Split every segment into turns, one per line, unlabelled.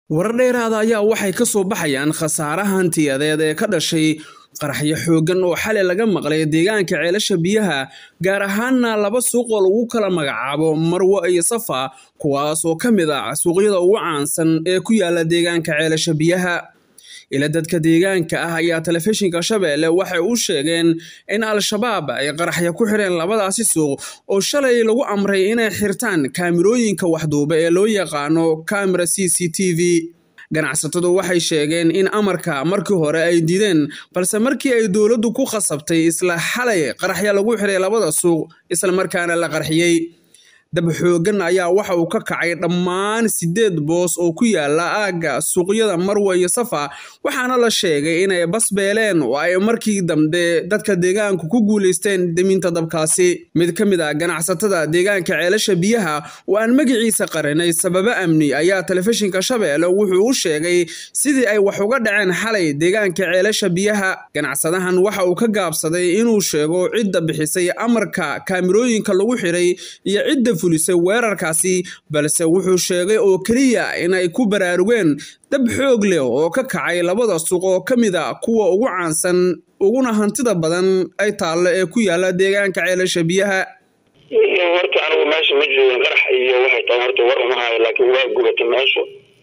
warar dheeraada ayaa waxay ka soo baxayaan khasaaraha hantiyadeed ee ka dhashay qaraxyo xoogan oo xalay laga maqlay deegaanka ceelasha biyaha gaar ahaanna laba suuq oo lagu kala magacaabo Marwo iyo Safa kuwaas oo ka mid ah suuqyada ugu caansan ee ku yaala deegaanka ceelasha biyaha ila dadka deegaanka ah ayaa telefishinka Shabeelle waxay u sheegeen in al-shabaab ay qaraxyo ku xireen labadaasi suuq oo shalay lagu amray inay xirtaan kaamirooyinka waxduuba ee loo yaqaano camera CCTV ganacsatadu waxay sheegeen in amarka markii hore ay diideen balse markii ay dawladdu ku khasabtay isla xalay qaraxyo lagu xiray labada suuq isla markaana la qarxiyay dab xoogan ayaa waxa uu ka kacay dhammaan 8 boos oo ku yaala aaga suuqyada Marwo iyo Safa waxaana la sheegay inay basbeeleen oo ay markii dambe dadka deegaanka ku guuleysteen deminta dabkaasi mid ka mid ah ganacsatada deegaanka ceelasha biyaha oo aan magaciisa qaranay sababa amni ayaa telefishinka Shabeelle wuxuu u sheegay sidii ay wax uga dhaceen xalay deegaanka ceelasha biyaha ganacsadahan waxa uu ka gaabsaday inuu sheego cidda bixisay amarka kaamirooyinka lagu xiray iyo cidda fulisay weerarkaasi balse wuxuu sheegay oo kaliya inay ku baraarugeen dab xoog leh oo ka kacay labada suuq oo kamid ah kuwa ugu caansan uguna hantida badan ay taalo ee ku yaala deegaanka ceelasha biyaha
horta anigu meesha ma joogin qarax iyo waxay tahay horta war uma hayo laakiin waa gubatay meesha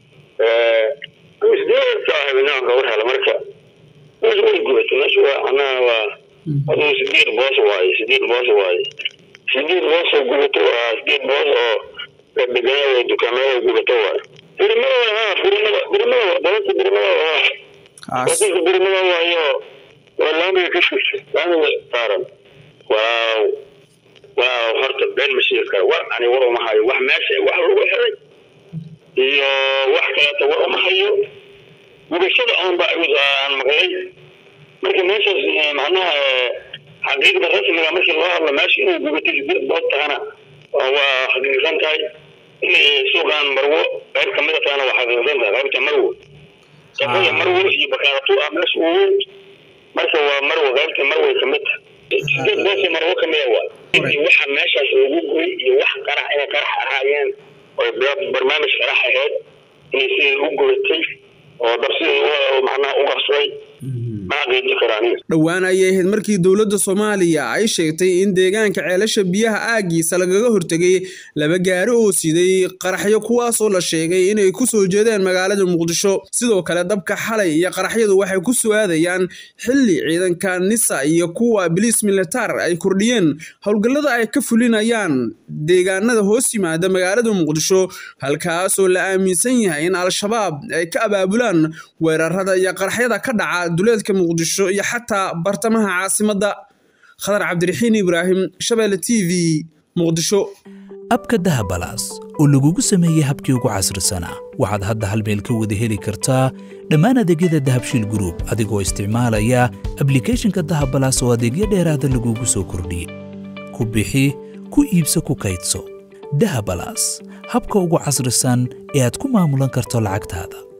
isdeerta habeenaan gowr hela marka meesha way gubatay meesha waa waa aduu 8 boos waaye 8 boos waaye 8 boos oo gubato waa 8 boos oo deegaanka dukaamada gubato waa birmada waayo walaami ka shushay laami taaran waaw horta been mashiirka war ani war uma hayo wax meesha wax lagu xiray iyo wax kale war uma hayo gubashada aan baan maqlay marka meesha macnaha xaqiiqda rasmiga markii loo hadlo meesha inuu gubatay boos taana waa xaqiiqan tahay suuqan Marwo qayb kamid ah waxa xaqiiqan tahay qaybta Marwo sababta Marwo iyo bakaaratu amas uu marka waa Marwo qaybta Marwo kamid boos Marwo kamid ah waxa meeshaas ugu goy iyo wax qarax ay qarax ahaayeen oo barnaamij qarax ahayd inay si ugu goytay oo darsi macna u qabsay
dhawaan ayay ahayd markii dawladda Soomaaliya ay sheegtay in deegaanka ceelasha biyaha aagiisa lagaga hortagay laba gaari oo siday qaraxyo kuwaas oo la sheegay inay ku soo jeedeen magaalada Muqdisho sidoo kale dabka xalay iyo qaraxyadu waxay ku soo aadayaan xilli ciidanka NISA iyo kuwa police military ay kordhiyeen howlgallada ay ka fulinayaan deegaanada hoos yimaada magaalada Muqdisho halkaas oo la aaminsan yahay in al-shabaab ay ka abaabulaan weerarada iyo qaraxyada ka dhaca duleedka Muqdisho iyo xataa bartamaha caasimada Khadar Cabdiraxiin Ibraahim Shabeelle TV Muqdisho
abka Dahabalaas oo lagu sameeyay habkii ugu casrisanaa waxaad hadda hal meel ka wada heli kartaa dhammaan adeegyada Dahabshiil Group adigoo isticmaalaya applicationka Dahabalaas oo adeegyo dheeraad ah lagu soo kordhiyay ku bixi ku iibso ku kaydso Dahabalaas habka ugu casrisan ee aad ku maamulan karto lacagtaada